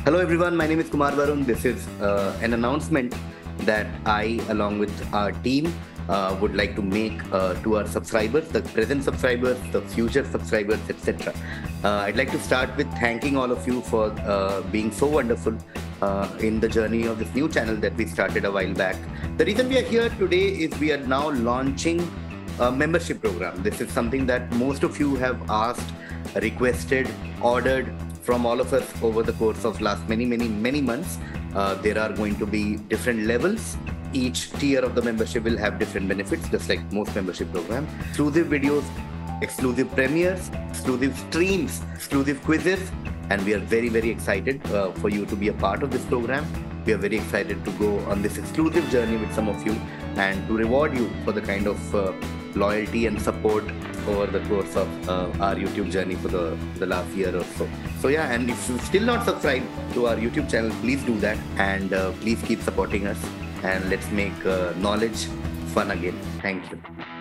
Hello everyone, my name is Kumar Varun. This is an announcement that I, along with our team, would like to make to our subscribers, the present subscribers, the future subscribers, etc. I'd like to start with thanking all of you for being so wonderful in the journey of this new channel that we started a while back. The reason we are here today is we are now launching a membership program. This is something that most of you have asked, requested, ordered from all of us over the course of last many months. There are going to be different levels. Each tier of the membership will have different benefits, just like most membership programs. Exclusive videos, exclusive premieres, exclusive streams, exclusive quizzes, and we are very excited for you to be a part of this program. We are very excited to go on this exclusive journey with some of you and to reward you for the kind of loyalty and support over the course of our YouTube journey for the last year or so. So yeah, and if you still not subscribed to our YouTube channel, please do that, and please keep supporting us, and let's make knowledge fun again. Thank you.